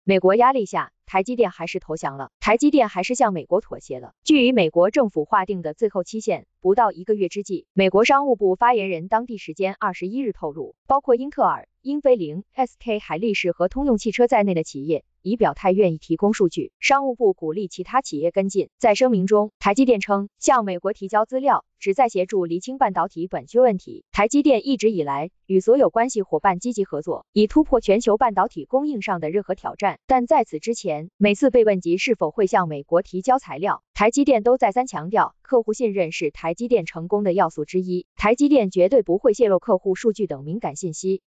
美国压力下，台积电还是投降了，台积电还是向美国妥协了。距与美国政府划定的最后期限不到1个月之际，美国商务部发言人当地时间21日透露，包括英特尔、英飞凌、SK 海力士和通用汽车在内的企业已表态愿意提供数据，商务部鼓励其他企业跟进。在声明中，台积电称，向美国提交资料旨在协助厘清半导体短缺问题。台积电一直以来与所有关系伙伴积极合作，以突破全球半导体供应上的任何挑战。但在此之前，每次被问及是否会向美国提交材料，台积电都再三强调，客户信任是台积电成功的要素之一，台积电绝对不会泄露客户数据等敏感信息。